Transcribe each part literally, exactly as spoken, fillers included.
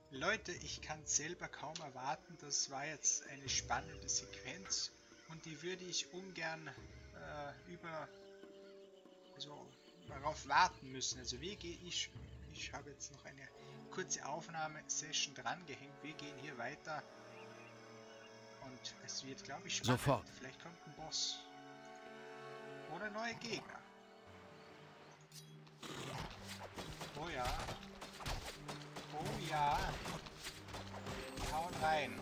Leute, ich kann selber kaum erwarten, das war jetzt eine spannende Sequenz und die würde ich ungern äh, über, also darauf warten müssen. Also wir gehen, ich, ich habe jetzt noch eine kurze Aufnahmesession dran gehängt, wir gehen hier weiter und es wird, glaube ich, spannend. Sofort. Vielleicht kommt ein Boss oder neue Gegner. Oh ja. Oh ja. Die hauen rein.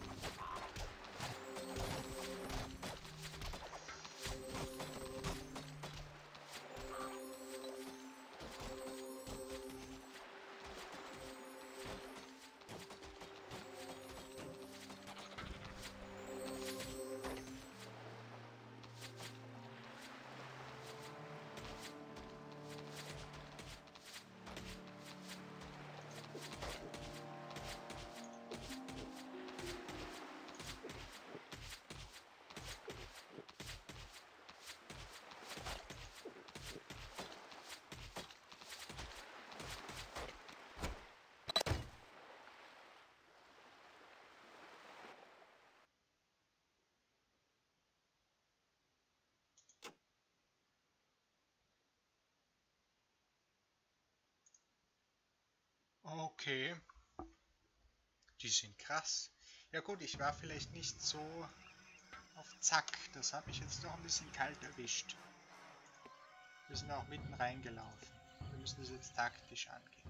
Okay. Die sind krass. Ja gut, ich war vielleicht nicht so auf Zack. Das hat mich jetzt doch ein bisschen kalt erwischt. Wir sind auch mitten reingelaufen. Wir müssen das jetzt taktisch angehen.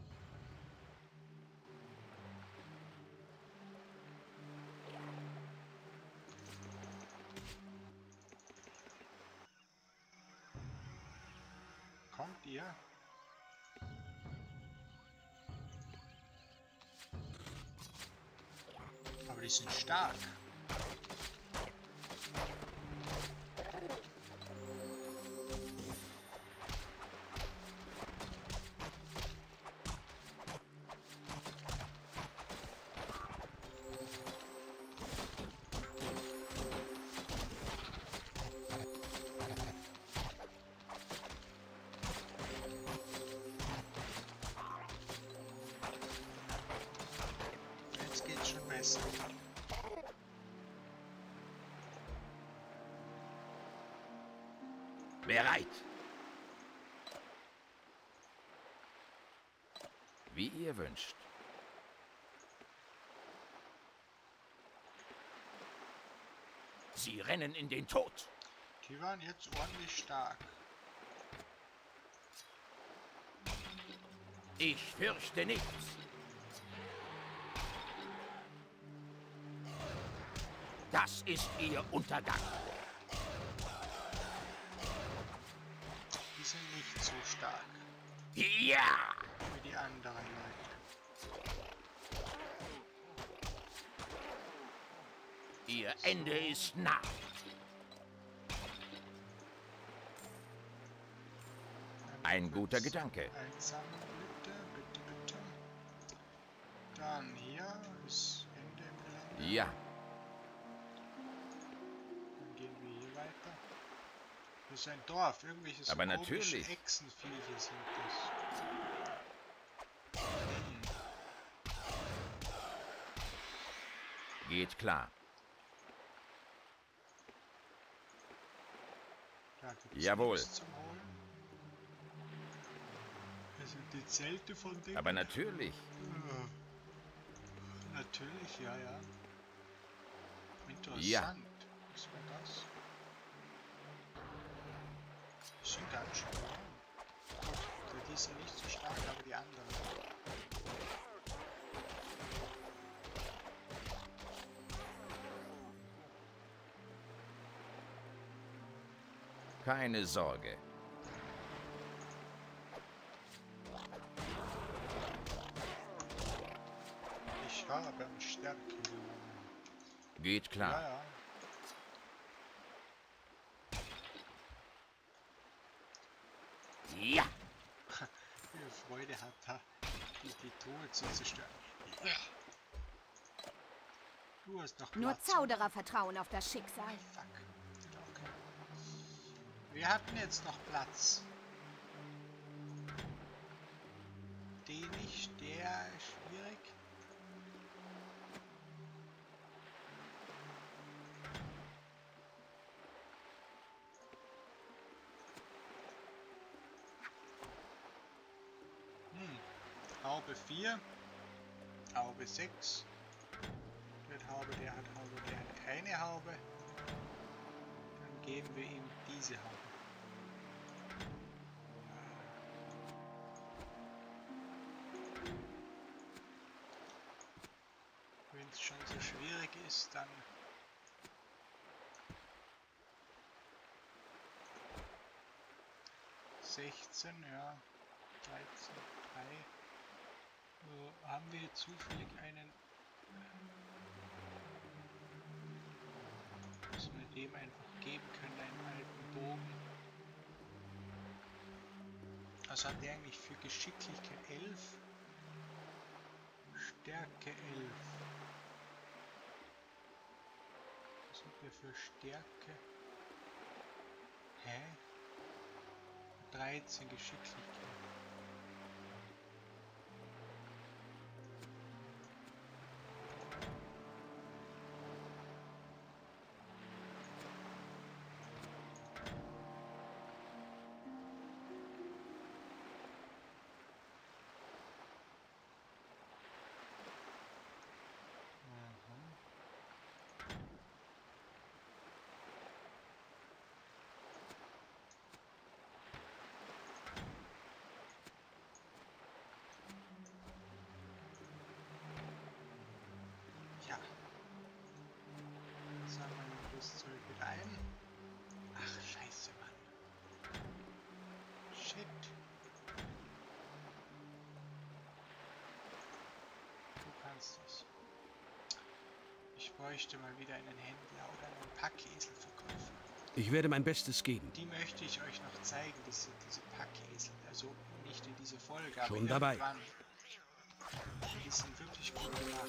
Kommt ihr? Aber die sind stark. Jetzt geht's schon besser. Bereit. Wie ihr wünscht. Sie rennen in den Tod. Die waren jetzt ordentlich stark. Ich fürchte nichts. Das ist ihr Untergang. Die sind nicht so stark Ja! wie die anderen Leute. Ihr Ende ist nah. Ein guter Gedanke. Einsammeln bitte, bitte, bitte. Dann hier ist Ende im Gelände. Ja, Dann gehen wir hier weiter. Das ist ein Dorf, irgendwelche so Aber komische natürlich. Echsenviecher sind das. geht klar. Da gibt's Jawohl. nichts zum Holen. Das sind die Zelte von denen. Aber natürlich. Ja. Natürlich, ja, ja. Interessant. Ja. Was war das? Die sind ganz schön warm. Gut, die sind nicht so stark, aber die anderen. Keine Sorge. Ich habe am Stärken gewonnen. Geht Ja, klar. ja. Ja! Wie viel Freude hat da, die, die Truhe zu zerstören. Du hast noch Platz. Nur Zauderer vertrauen auf das Schicksal. Fuck. Okay. Wir hatten jetzt noch Platz. Den nicht, der ist schwierig. Haube vier, Haube sechs. Der hat Haube, der hat Haube, der hat keine Haube. Dann geben wir ihm diese Haube. Wenn es schon so schwierig ist, dann sechzehn, ja, dreizehn, drei. So, haben wir zufällig einen, was wir dem einfach geben können, einen alten Bogen. Was hat der eigentlich für Geschicklichkeit? elf? Stärke elf. Was hat der für Stärke? Hä? dreizehn Geschicklichkeit. Ja. Sammeln wir das Zeug wieder ein. Ach, scheiße, Mann. Shit. Du kannst das. Ich bräuchte mal wieder einen Händler oder einen Packesel-Verkäufer. Ich werde mein Bestes geben. Die möchte ich euch noch zeigen, diese, diese Packesel. Also nicht in dieser Folge, aber Schon dabei. irgendwann. Die sind wirklich gut gemacht.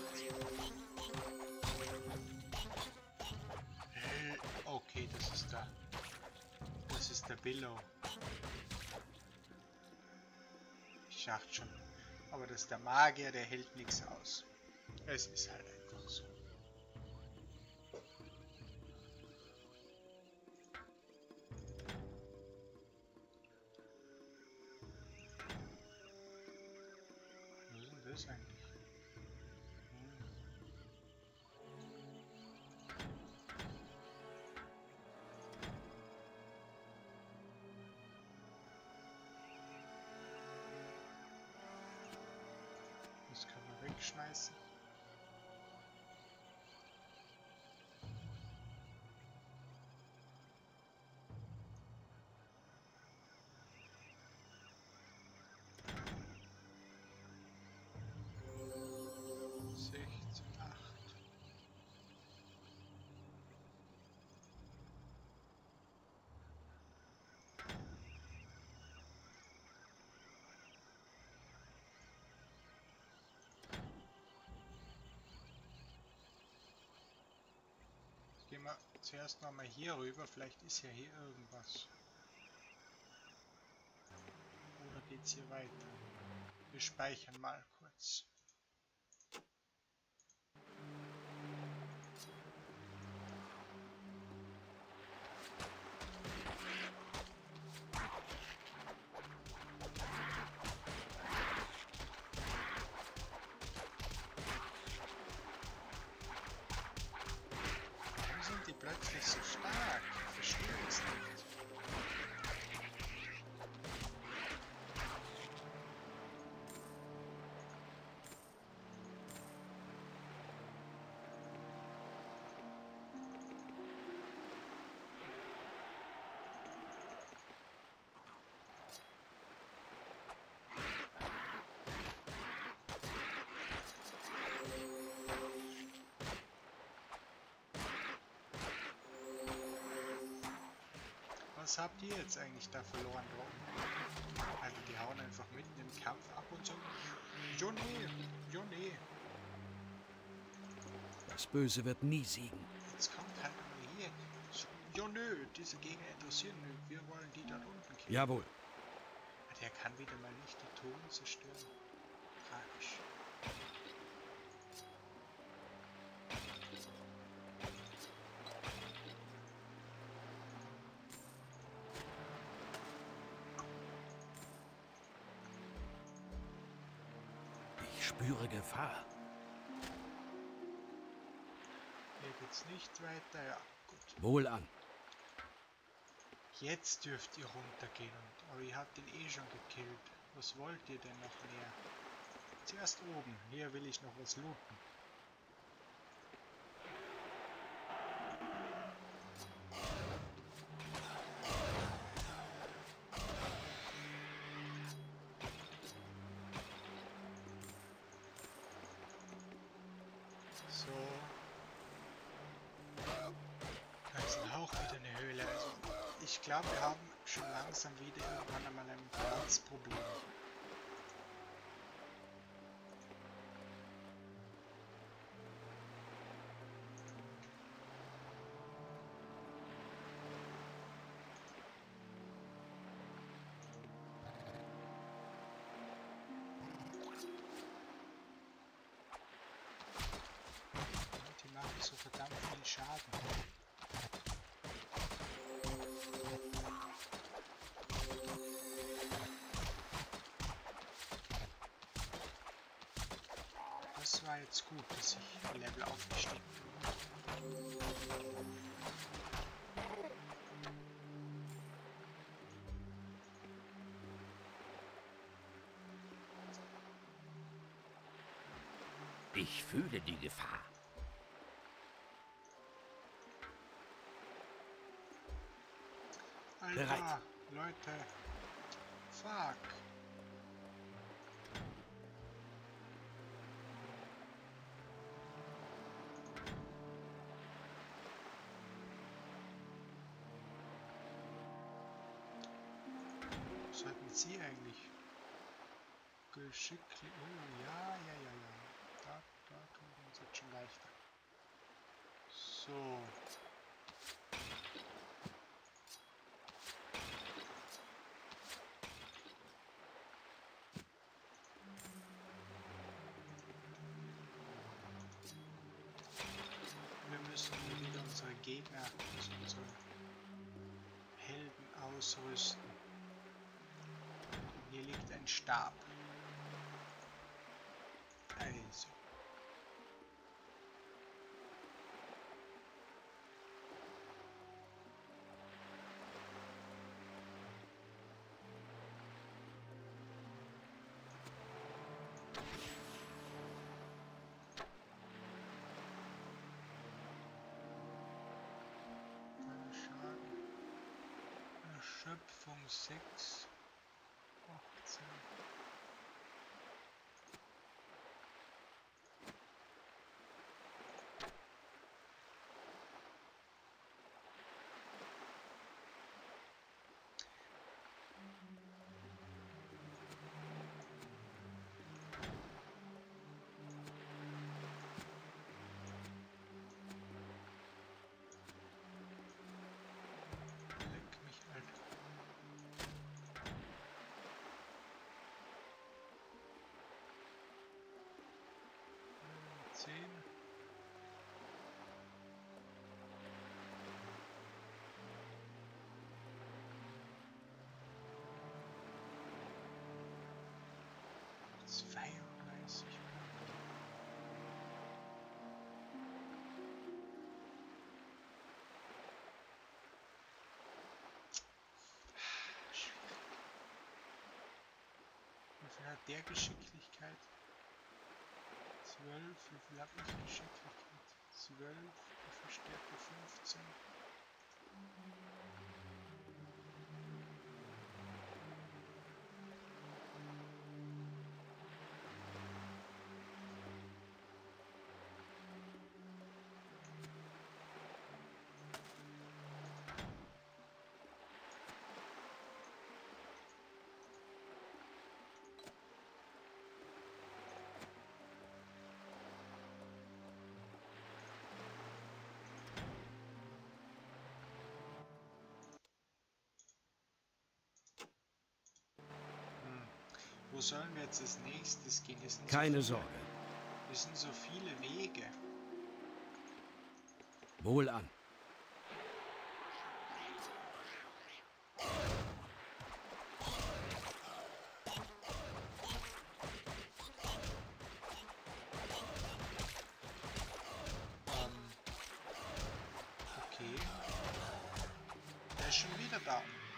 Äh, okay, das ist der. Das ist der Billow. Ich dachte schon. Aber das ist der Magier, der hält nichts aus. Es ist halt einfach so. Was ist denn das eigentlich? Das kann man wegschmeißen. sechzehn, acht. Gehen wir zuerst noch mal hier rüber, vielleicht ist ja hier irgendwas. Oder geht's hier weiter? Wir speichern mal kurz. Warum sind die plötzlich so stark? Ich verstehe es nicht. Was habt ihr jetzt eigentlich da verloren worden? Also die hauen einfach mitten im Kampf ab und so. Johnny, Johnny. Das Böse wird nie siegen. Jetzt kommt halt mal hier. So, ja nö, diese Gegner interessieren mich. Wir wollen die dort unten killen. Jawohl. Der kann wieder mal nicht die Toten zerstören. Tragisch. spüre Gefahr. Hier geht's nicht weiter. Ja, gut. Wohlan. Jetzt dürft ihr runtergehen. Und, aber ihr habt ihn eh schon gekillt. Was wollt ihr denn noch mehr? Zuerst oben. Hier will ich noch was looten. So. Da ist auch wieder eine Höhle. Also ich glaube, wir haben schon langsam wieder irgendwann einmal ein Platzproblem. Die machen so verdammt viel Schaden. Das war jetzt gut, dass ich Level aufgestiegen bin. Ich fühle die Gefahr. Alter, Bereit. Leute. Fuck. Was sollten Sie eigentlich? Geschicklich. Oh, ja, ja, ja, ja. Da, da tun wir uns jetzt schon leichter. So. Wir müssen hier wieder unsere Gegner, also unsere Helden ausrüsten. Hier liegt ein Stab. Also. Schaden. Erschöpfung sechs. achtzehn. Leck mich, Alter. zehn. zweiunddreißig. Schwierig. Wie viel hat der Geschicklichkeit? zwölf. Wie viel habe ich Geschicklichkeit? zwölf. Wie viel Stärke? fünfzehn. Wo sollen wir jetzt als nächstes gehen? Es sind Keine so viele, Sorge. es sind so viele Wege. Wohlan.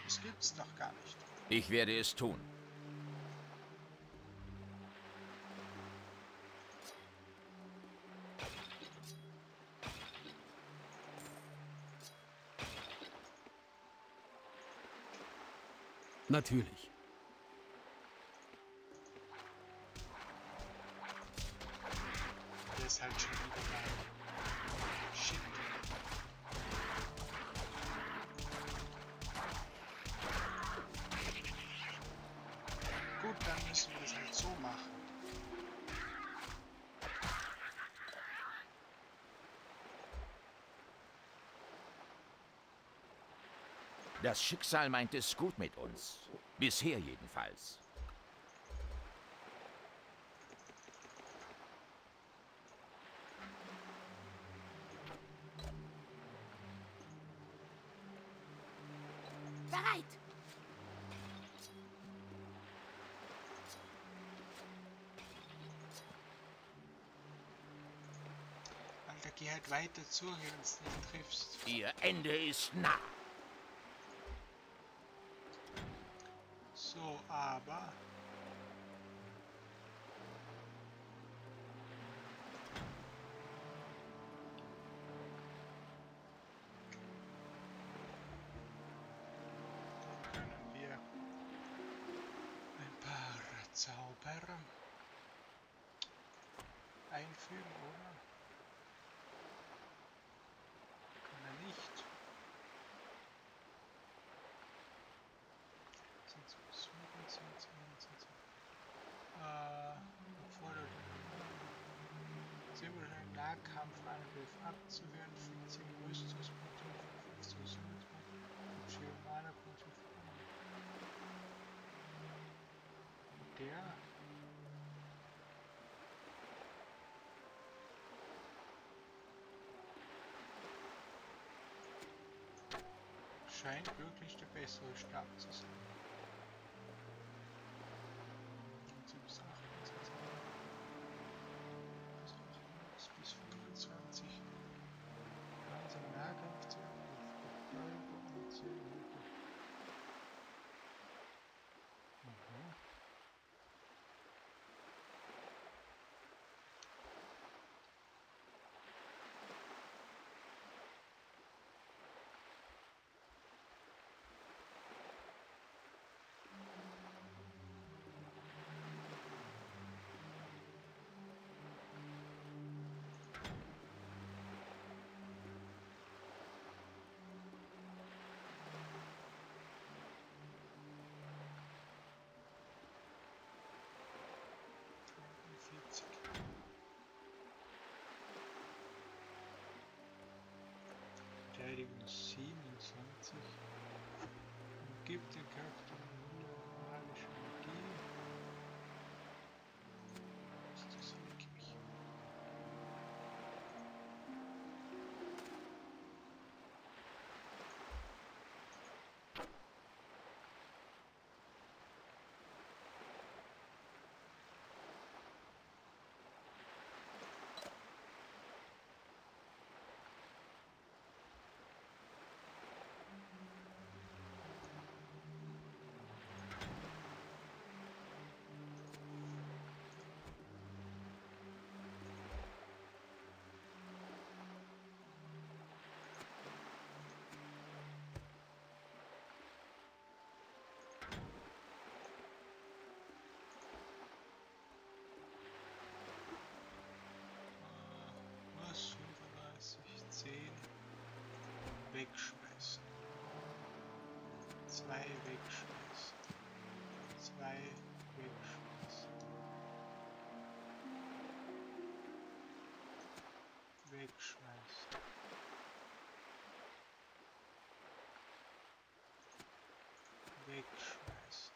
Das gibt's doch gar nicht. Ich werde es tun. Natürlich. Der ist halt schon wieder da. Shit. Gut, dann müssen wir es halt so machen. Das Schicksal meint es gut mit uns. Bisher jedenfalls. Bereit! Alter, geh halt weiter zu, wenn du es nicht triffst. Ihr Ende ist nah. So, aber... Dann können wir ein paar Zauber einfügen, oder? Kann er nicht. Sind so besuchen, sind so, sind so. Äh, erfordert sehr wahrscheinlich Nahkampfangriff abzuwehren, vierzehn Rüstungspunkte, fünfzehn Gesundheitspunkte, vier Mana-Punkte. Der scheint wirklich der bessere Stab zu sein. Bis achtundzwanzig. Bis fünfundzwanzig. Ganze Nahkampf zu Verfolgung und zehn Minuten. Mhm. vierzig. Verteidigung siebenundzwanzig. Umgibt den Charakter mit magischer Magie. Ist das wirklich? Was? fünfunddreißig, zehn. Wegschmeißen. zwei wegschmeißen. zwei wegschmeißen. Wegschmeißen. Wegschmeißen.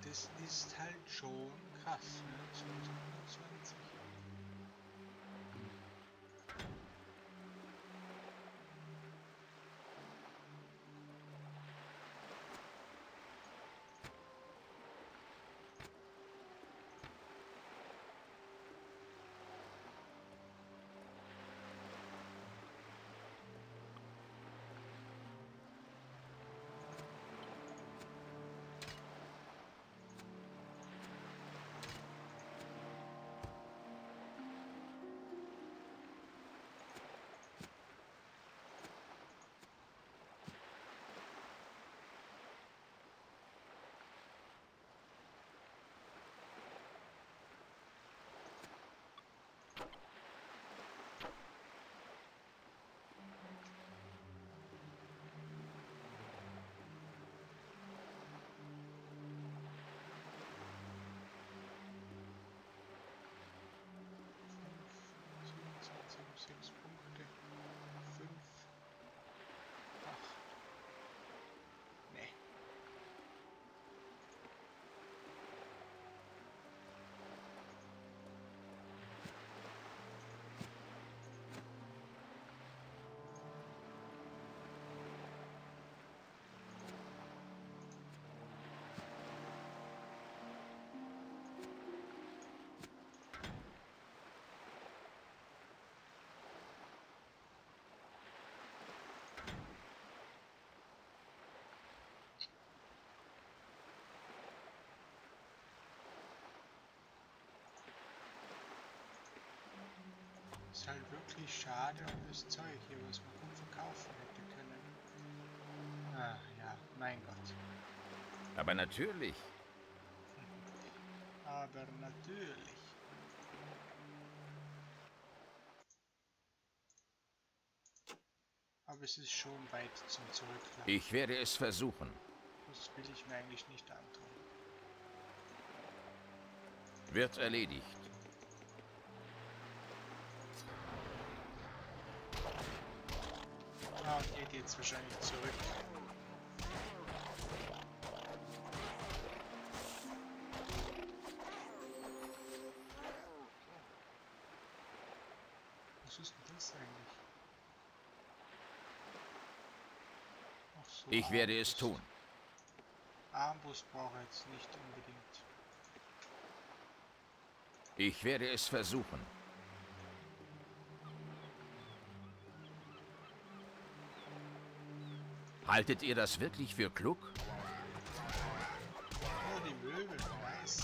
das ist halt schon krass, ne? zweihundertzwanzig. sechs Punkte. fünf. acht. Nee. Ist halt wirklich schade um das Zeug hier, was man gut verkaufen hätte können. Ah ja, mein Gott. Aber natürlich. Aber natürlich. Aber es ist schon weit zum Zurücklaufen. Ich werde es versuchen. Das will ich mir eigentlich nicht antun. Wird erledigt. Ah, und hier geht's wahrscheinlich zurück. Was ist denn das eigentlich? Ach so, Ich werde es Armbrust. tun. Armbrust brauche ich jetzt nicht unbedingt. Ich werde es versuchen. Haltet ihr das wirklich für klug? Oh, die Möbel, nice.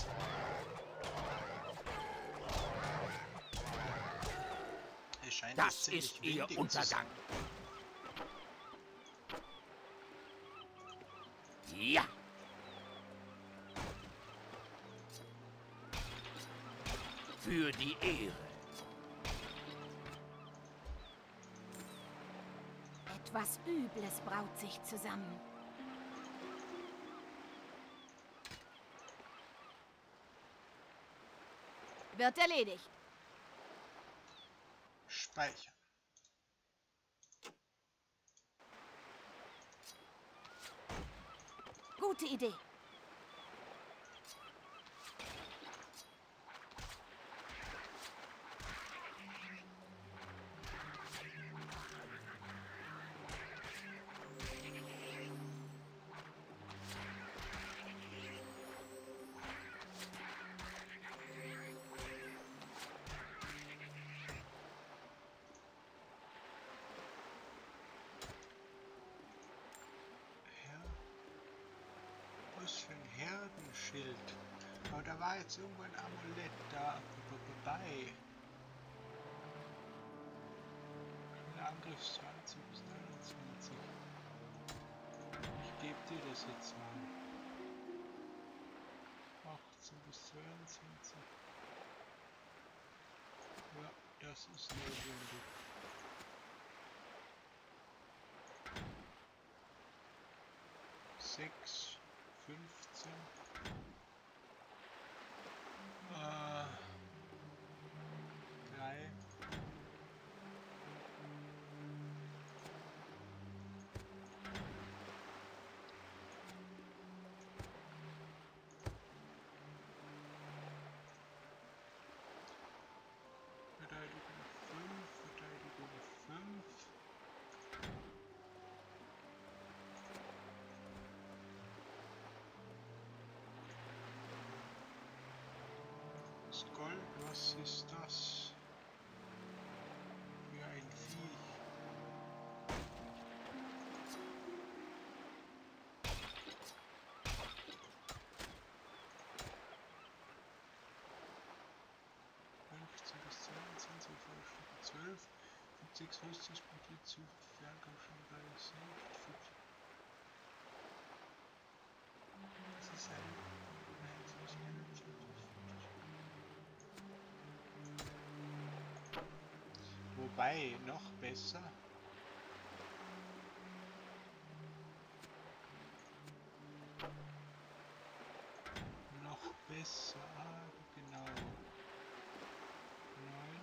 Es scheint Das ziemlich ist ihr windig zu Untergang. sein. Ja. Für die Ehre. Etwas Übles braut sich zusammen. Wird erledigt. Speichern. Gute Idee. Was für ein Herdenschild. Aber da war jetzt irgendwo ein Amulett da bei. Der Angriff zwanzig bis neunundzwanzig. Ich gebe dir das jetzt mal. achtzehn bis zweiundzwanzig. Ja, das ist notwendig. sechs, fünfzehn. Äh, drei. Gold, was ist das für ein Viech? fünfzehn bis zweiundzwanzig, zwölf, sechs Rüstungspunkte zu Fernkampfschirm bei Sicht. Das ist ein Wobei, noch besser. Noch besser, ah, genau. neun.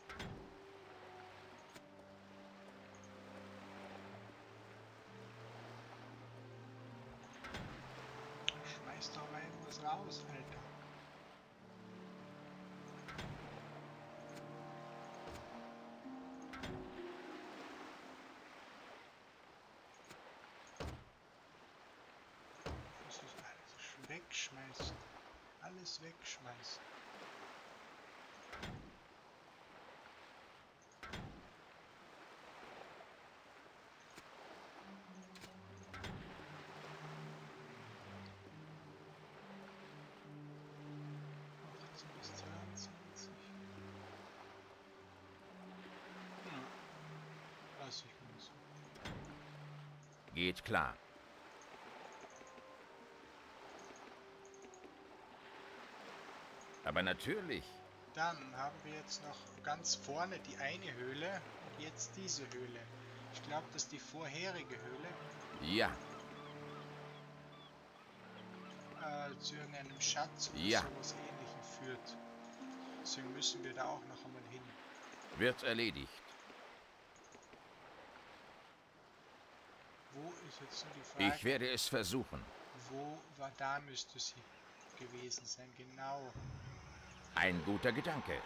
Schmeiß doch mal irgendwas raus, Alter. Wegschmeißen. Alles wegschmeißen. achtzehn bis zweiundzwanzig. Ja. Lass ich mal so. Geht klar. Aber natürlich. Dann haben wir jetzt noch ganz vorne die eine Höhle und jetzt diese Höhle. Ich glaube, dass die vorherige Höhle Ja. äh, zu irgendeinem Schatz oder Ja. sowas Ähnlichem führt. Deswegen müssen wir da auch noch einmal hin. Wird erledigt. Wo ist jetzt nur die Frage? Ich werde es versuchen. Wo war da müsste sie gewesen sein? Genau. Ein guter Gedanke.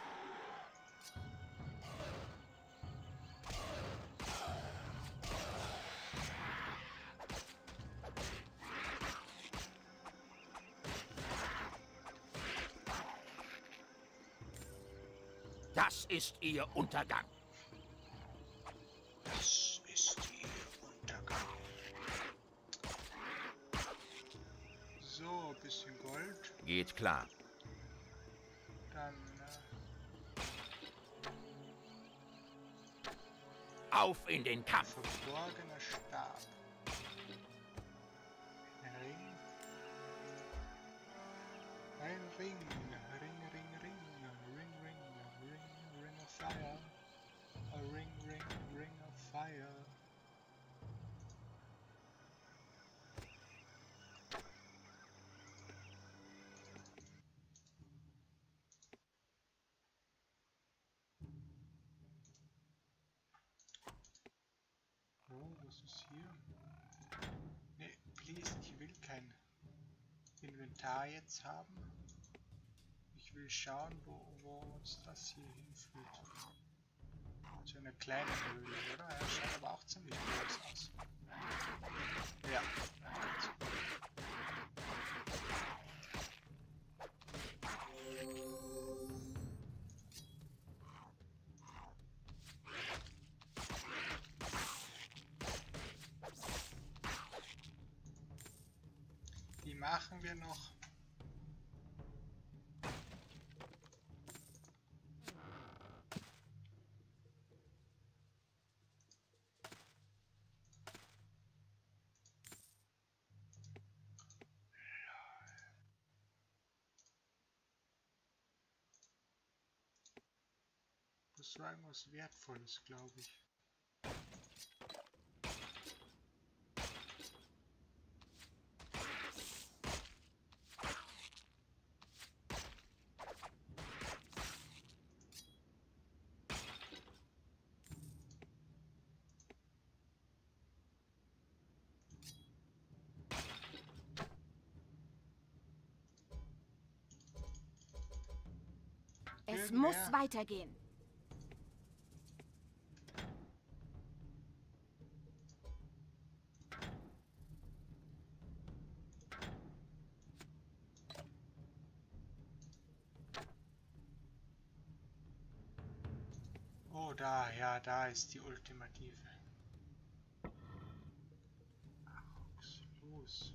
Das ist Ihr Untergang. Das ist ihr Untergang. So, ein bisschen Gold. Geht klar. Dann äh, Auf in den Kampf. verborgener Stab. Ein Ring. Ein Ring. Ring, Ring, Ring. Ring, Ring. Ring, Ring of Fire. A Ring, Ring, Ring of Fire. Oh, was ist hier? Ne, please, ich will kein Inventar jetzt haben. Ich will schauen, wo, wo uns das hier hinführt. Zu einer kleinen Höhle, oder? Ja, schaut aber auch ziemlich groß aus. Ja. Die machen wir noch. Das war irgendwas Wertvolles, glaube ich. Es Irgendwer- muss weitergehen. da, ja, da ist die ultimative. Los.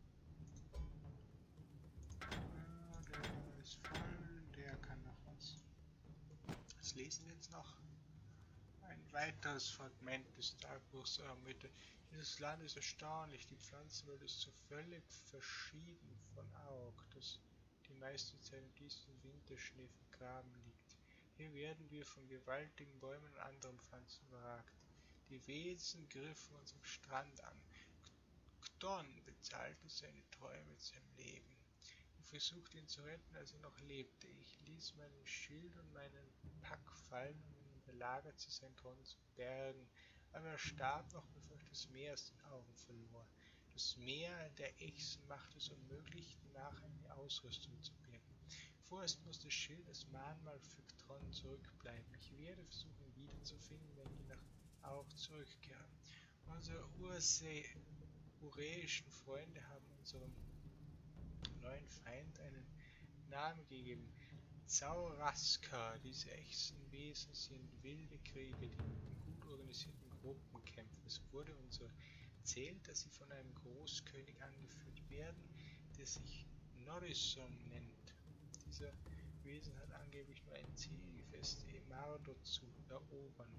Ja, der ist voll, der kann noch was. Das lesen wir jetzt noch. Ein weiteres Fragment des Tagebuchs eurer Mitte. Dieses Land ist erstaunlich. Die Pflanzenwelt ist so völlig verschieden von Aok, dass die meiste Zeit in diesem Winterschnee vergraben liegt. Hier werden wir von gewaltigen Bäumen und anderen Pflanzen überragt. Die Wesen griffen unseren Strand an. Don bezahlte seine Treue mit seinem Leben. Ich versuchte ihn zu retten, als er noch lebte. Ich ließ meinen Schild und meinen Pack fallen, um ihn in der Lage zu sein, Thron zu bergen. Aber er starb noch, bevor ich das Meer aus den Augen verlor. Das Meer der Echsen macht es unmöglich, danach eine Ausrüstung zu bergen. Vorerst muss das Schild als Mahnmal für Thron zurückbleiben. Ich werde versuchen, ihn wiederzufinden, wenn wir nach Aok zurückkehren. Unsere Urse uräischen Freunde haben unserem neuen Feind einen Namen gegeben. Zauraska. Diese Echsenwesen sind wilde Krieger, die mit gut organisierten Gruppen kämpfen. Es wurde uns erzählt, dass sie von einem Großkönig angeführt werden, der sich Norison nennt. Dieser Wesen hat angeblich nur ein Ziel, die Feste Emardo zu erobern.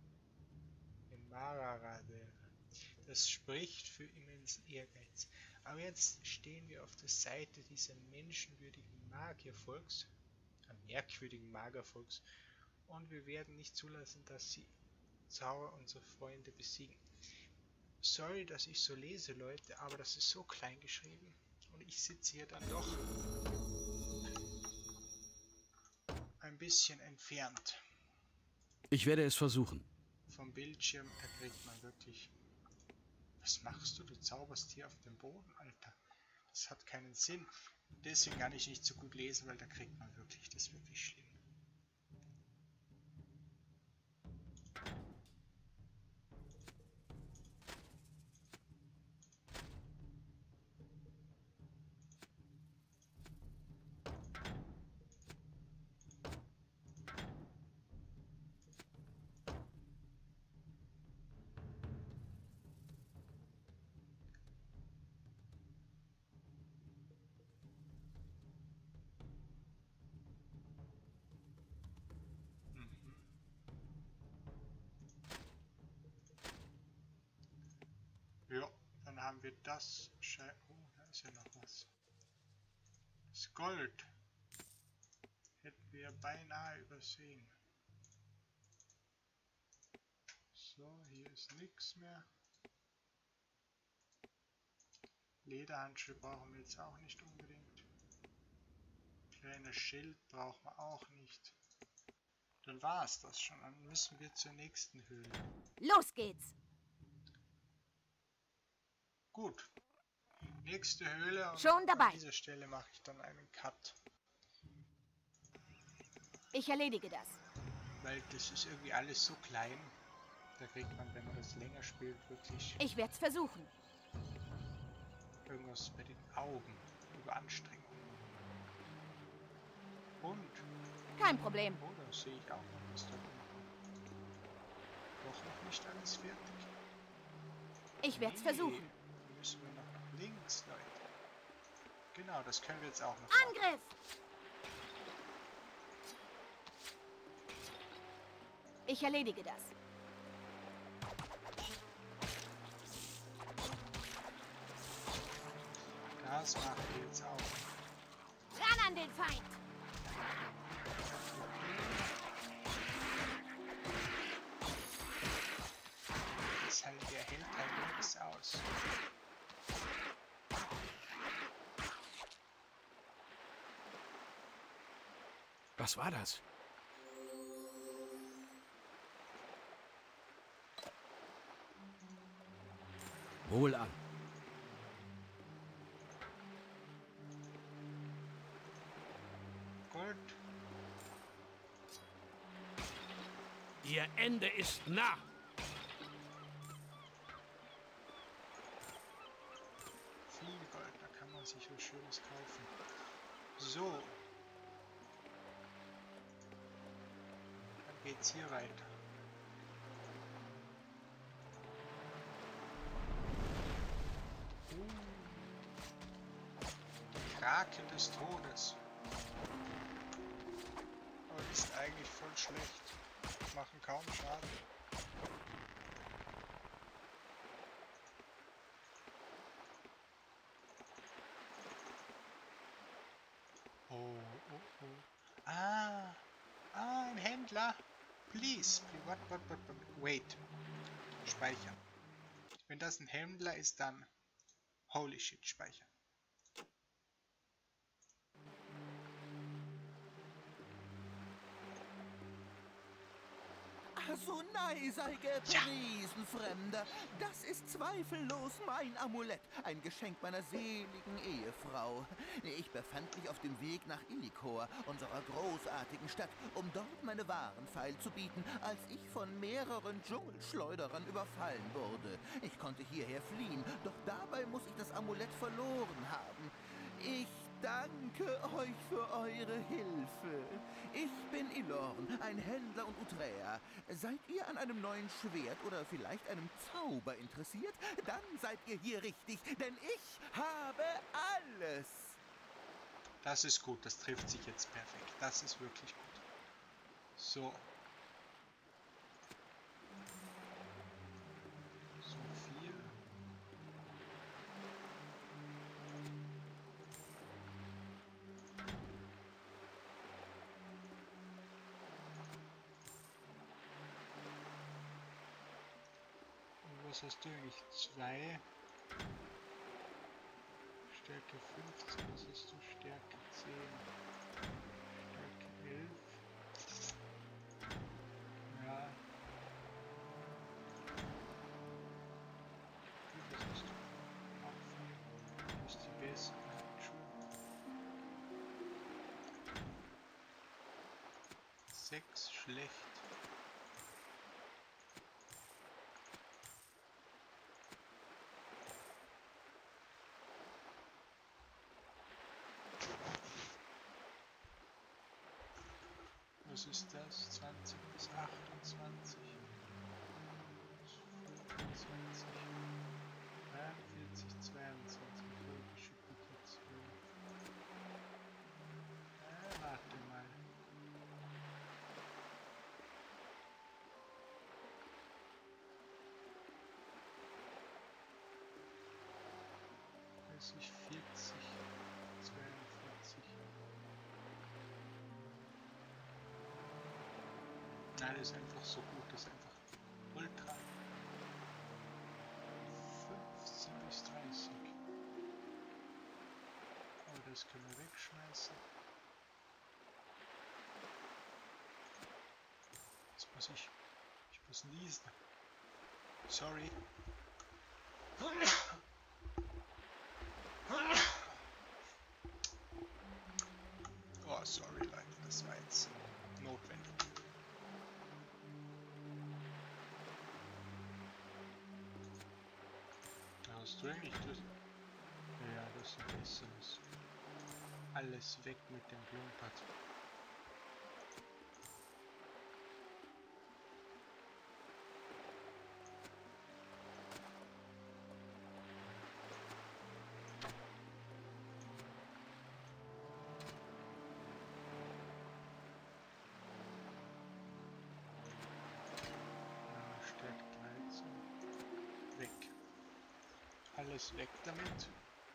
Emaradel. Das spricht für immensen Ehrgeiz. Aber jetzt stehen wir auf der Seite dieser menschenwürdigen Magiervolks, äh, merkwürdigen Magiervolks, und wir werden nicht zulassen, dass sie Zauber unsere Freunde besiegen. Sorry, dass ich so lese, Leute, aber das ist so klein geschrieben und ich sitze hier dann doch ein bisschen entfernt. Ich werde es versuchen. Vom Bildschirm, da kriegt man wirklich... Was machst du? Du zauberst hier auf dem Boden, Alter. Das hat keinen Sinn. Deswegen kann ich nicht so gut lesen, weil da kriegt man wirklich, das ist wirklich schlimm. Ja, dann haben wir das. Schei oh, da ist ja noch was. Das Gold hätten wir beinahe übersehen. So, hier ist nichts mehr. Lederhandschuhe brauchen wir jetzt auch nicht unbedingt. Kleines Schild brauchen wir auch nicht. Dann war es das schon. Dann müssen wir zur nächsten Höhle. Los geht's! Gut. Nächste Höhle und Schon dabei. An dieser Stelle mache ich dann einen Cut. Ich erledige das. Weil das ist irgendwie alles so klein. Da kriegt man, wenn man das länger spielt, wirklich Ich werde es versuchen. irgendwas bei den Augen. Überanstrengung. Und... Kein Problem. Oh, da sehe ich auch noch was da drin. Doch noch nicht alles fertig. Ich werde es Nee, versuchen. Müssen wir noch nach links, Leute. Genau, das können wir jetzt auch noch machen. Angriff! Ich erledige das. Das machen wir jetzt auch. Ran an den Feind! Das halt, der hält halt nichts aus. Was war das? Wohlan. Gut. Ihr Ende ist nah. Viel Gold, da kann man sich was Schönes kaufen. So. Dann geht's hier weiter. Draken des Todes. Aber ist eigentlich voll schlecht. Machen kaum Schaden. Oh, oh, oh. Ah, ah, ein Händler. Please, what, what, what, what, wait. Speichern. Wenn das ein Händler ist, dann holy shit, speichern. So nei sei gepriesen, Fremder. Das ist zweifellos mein Amulett, ein Geschenk meiner seligen Ehefrau. Ich befand mich auf dem Weg nach Ilikor, unserer großartigen Stadt, um dort meine Waren feilzubieten, als ich von mehreren Dschungelschleuderern überfallen wurde. Ich konnte hierher fliehen, doch dabei muss ich das Amulett verloren haben. Ich danke euch für eure Hilfe. Ich bin Ilorn, ein Händler und Uträer. Seid ihr an einem neuen Schwert oder vielleicht einem Zauber interessiert? Dann seid ihr hier richtig, denn ich habe alles. Das ist gut, das trifft sich jetzt perfekt. Das ist wirklich gut. So. So viel. Was hast du eigentlich? Zwei. Stärke fünfzehn, was hast du? Stärke zehn. Stärke elf. Ja. Was hast du? Auch vier. Du bist die bessere Handschuhe. Sechs, schlecht. Was ist das? zwanzig bis achtundzwanzig. fünfundzwanzig. dreiundvierzig, zweiundzwanzig. zwölf. Äh, warte mal. dreißig, vierzig, zweiundvierzig. Nein, das ist einfach so gut, das ist einfach ultra. fünfzehn bis dreißig. Aber das können wir wegschmeißen. Jetzt muss ich, ich muss niesen. Sorry. Oh, sorry Leute, das war jetzt notwendig. Hast du eigentlich das? Ja, das ist ein besseres. Alles weg mit dem Klumpert. Ja, Stärke dreizehn. Weg. Alles weg damit.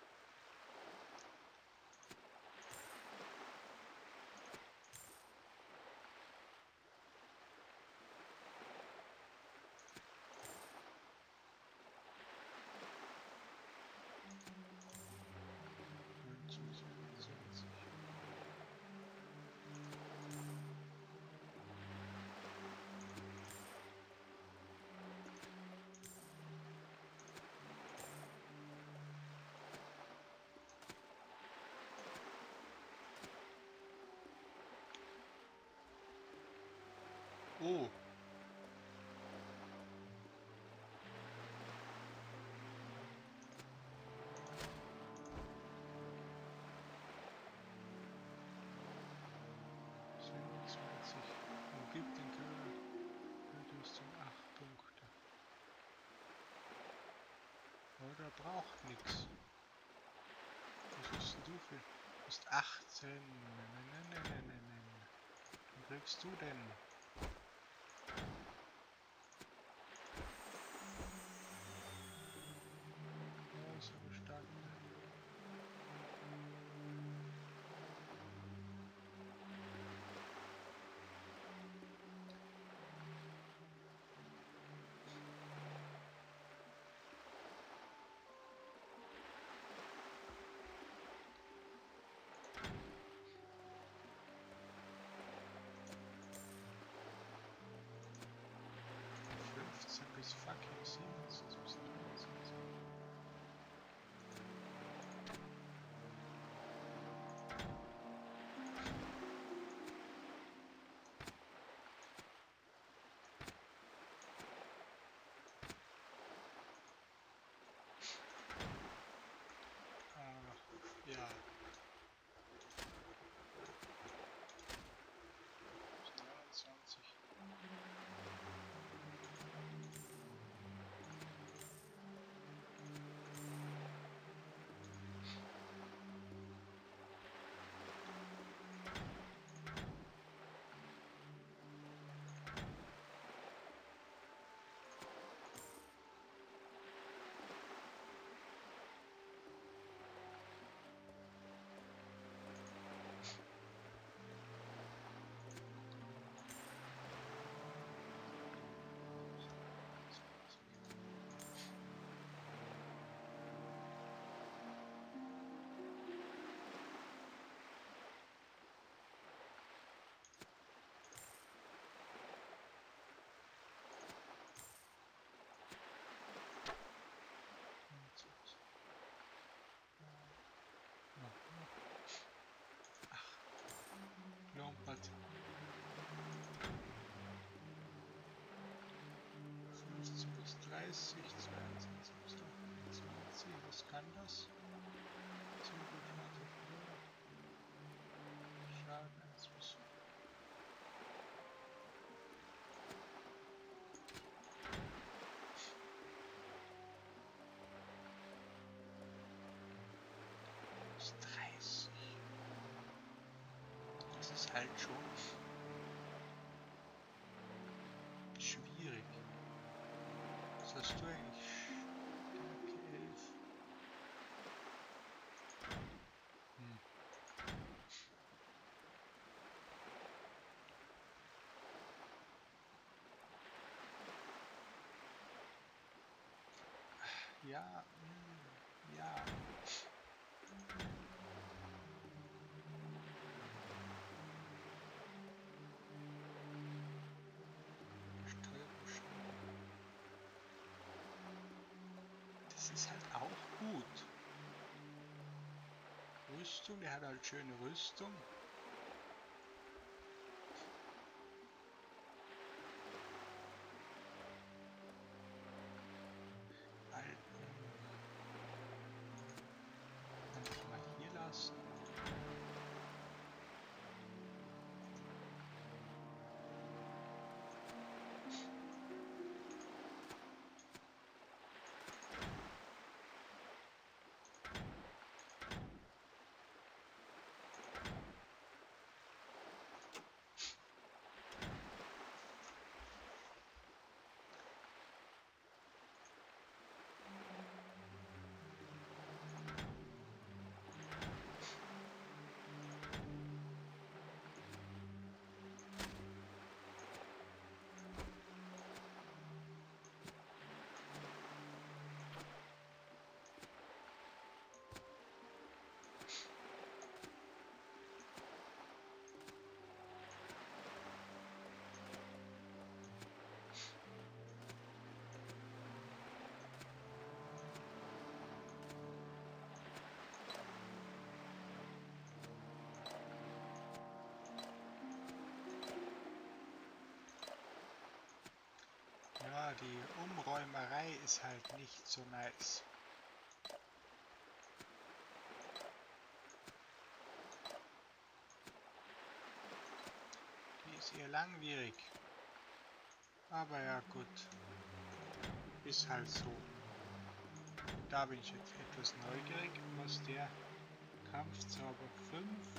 neunzehn, siebenundzwanzig. Oh. siebenundzwanzig. Umgib den Körper. Höchstens acht Punkte. Oder braucht nichts. Was hast denn du für? Bist achtzehn. Nein, nein, nein, nein, nein. Wie kriegst du denn? Große Bestand. fünfzehn bis fucking siebenundzwanzig bis dreiundzwanzig. Ah, ja. Bis dreiundzwanzig. Lompert. fünfzig bis dreißig, zweiundzwanzig bis achtundzwanzig. Was kann das? Schaden eins bis dreißig. Das ist halt schon schwierig. Was hast du eigentlich? Stärke elf. Hm. Ja, hm, ja. Das ist halt auch gut. Rüstung, der hat halt schöne Rüstung. Einfach mal hier lassen. Ja, die Umräumerei ist halt nicht so nice. Die ist eher langwierig. Aber ja gut. Ist halt so. Da bin ich jetzt etwas neugierig, was der kann. Kampfzauber fünf,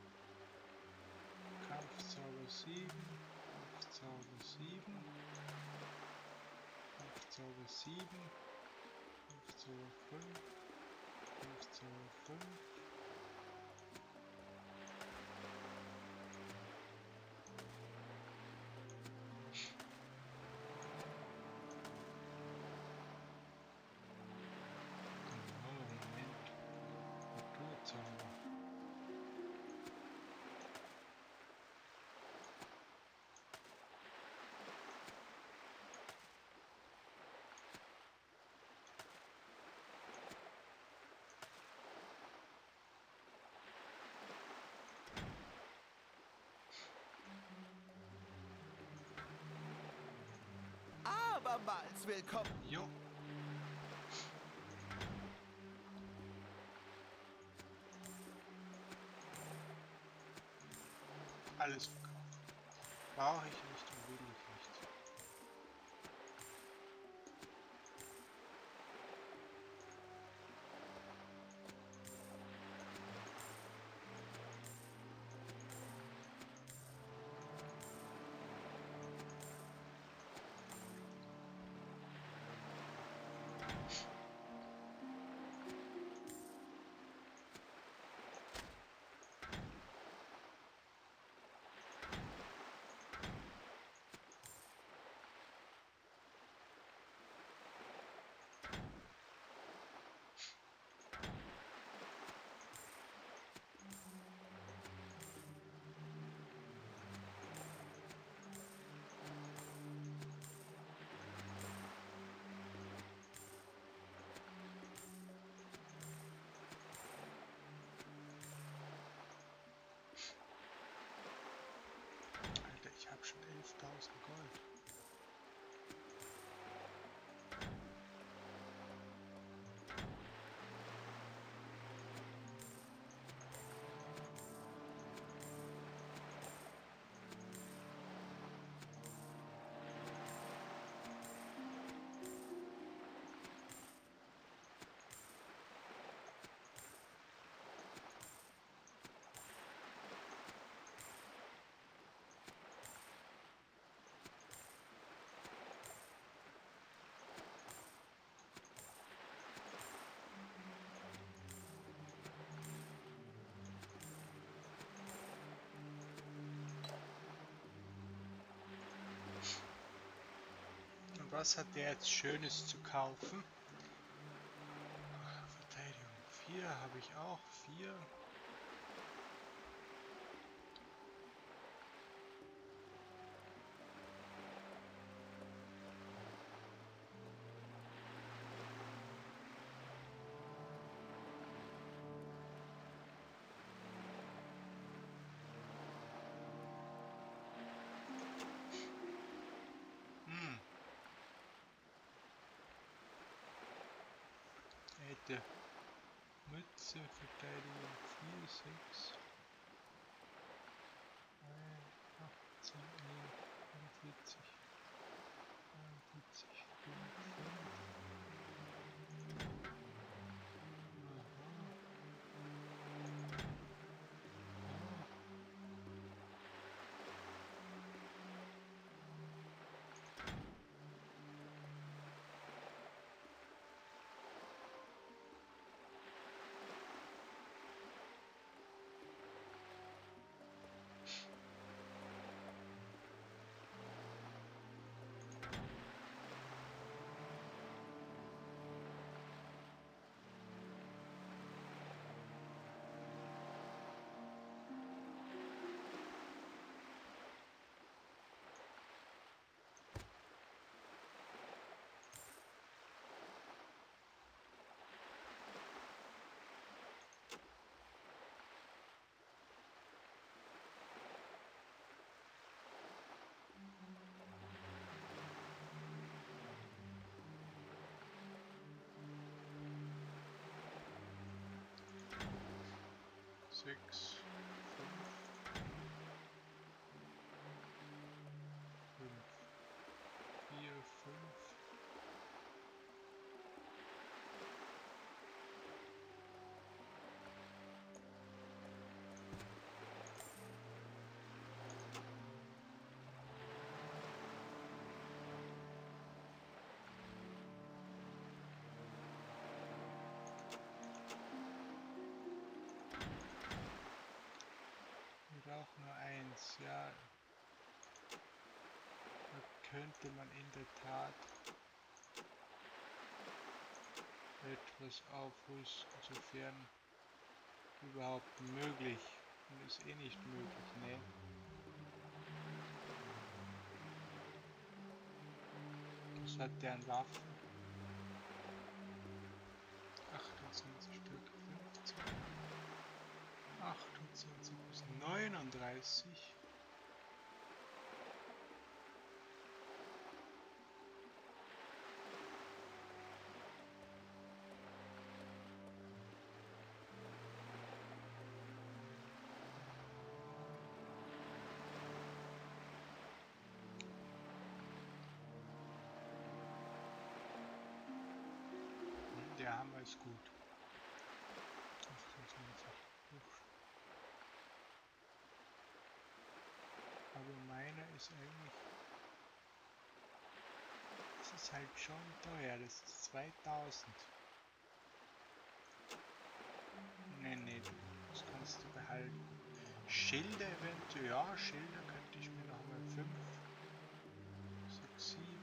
Kampfzauber sieben, Kampfzauber sieben, Kampfzauber sieben, Kampfzauber fünf, Kampfzauber fünf. Abermals willkommen. Jo. Alles verkauft. Brauche ich nicht und will ich nicht. Alter, ich habe schon elftausend Gold. Und was hat der jetzt Schönes zu kaufen? Verteidigung vier habe ich auch. vier. Hm. Hätte Mütze, Verteidigung vier, sechs, achtzehn, einundvierzig, einundvierzig, fünf, fünf. Sechs, fünf, fünf, vier, fünf. Auch nur eins, ja. Da könnte man in der Tat etwas aufrüsten, sofern überhaupt möglich. Und ist eh nicht möglich, ne? Das hat der an Waffen. achtundzwanzig Stück, fünfzehn. achtundzwanzig bis neununddreißig. Der Hammer ist gut. achtundzwanzig. Uff. Aber meiner ist eigentlich... Das ist halt schon teuer. Das ist zweitausend. Ne, ne, das kannst du behalten. Schilder eventuell. Ja, Schilder könnte ich mir noch mal fünf, sechs, sieben.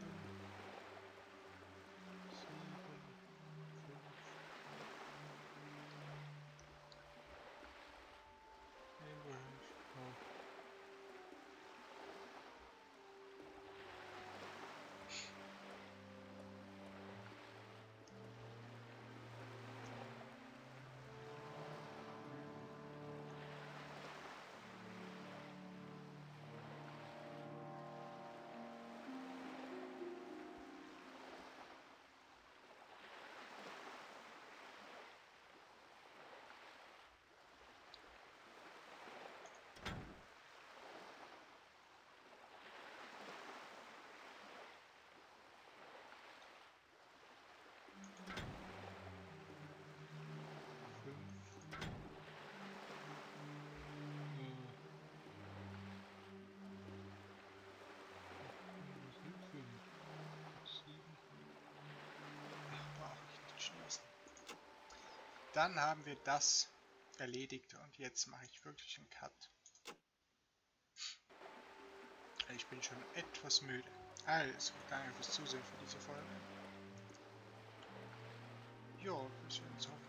Dann haben wir das erledigt und jetzt mache ich wirklich einen Cut. Ich bin schon etwas müde. Also, danke fürs Zusehen für diese Folge. Jo, bis wir uns hoffentlich